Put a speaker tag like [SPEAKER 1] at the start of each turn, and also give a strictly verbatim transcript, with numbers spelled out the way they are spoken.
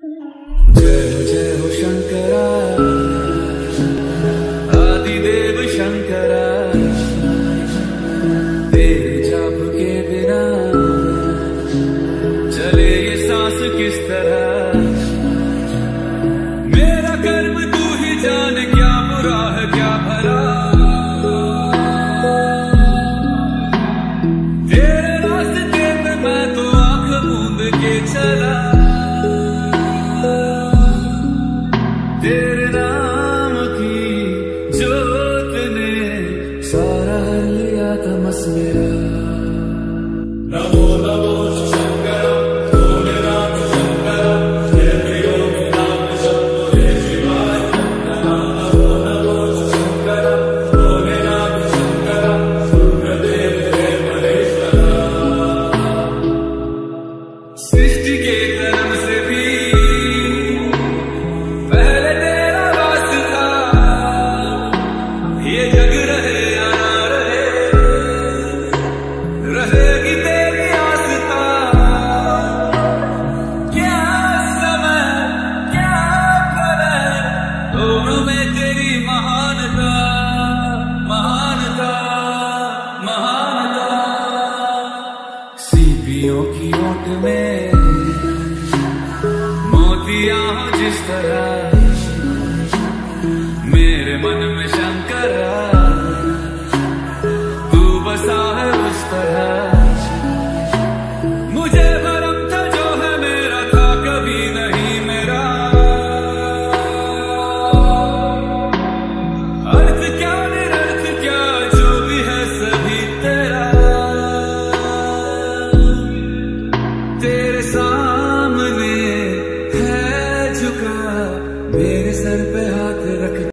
[SPEAKER 1] जय हो जय हो शंकरा, आदिदेव शंकरा, तेरे जाप के बिना चले ये सांस किस तरह। मेरा कर्म तू ही जाने, क्या बुरा है क्या भला। तेरे रास्ते पे मैं तो आंख मूंद के चला, तेरे नाम की जोत ने सारा हर लिया तमस मेरा। नमो नमो शंकर भोलेनाथ शंकर, जय प्रियो नाम शंभो जय शिवाय। नमो नमो शंकर भोलेनाथ शंकर, रुद्रदेव जय महेश्वरा। सृष्टि के कर्म से भी पहले तेरा वास था, ये जग रहे या ना रहे, रहेगी तेरी आस्था। क्या समय क्या प्रलय, दोनों में तेरी महानता महानता महानता। सीपियों की ओट में मोतियां हो जिस तरह, मेरे मन में शंकरा तू बसा है उस तरह। मुझे भरम था जो है मेरा, था कभी नहीं मेरा। अर्थ क्या निरर्थ क्या, जो भी है सभी तेरा। तेरे सामने है झुका, मेरे सर पे हाथ रख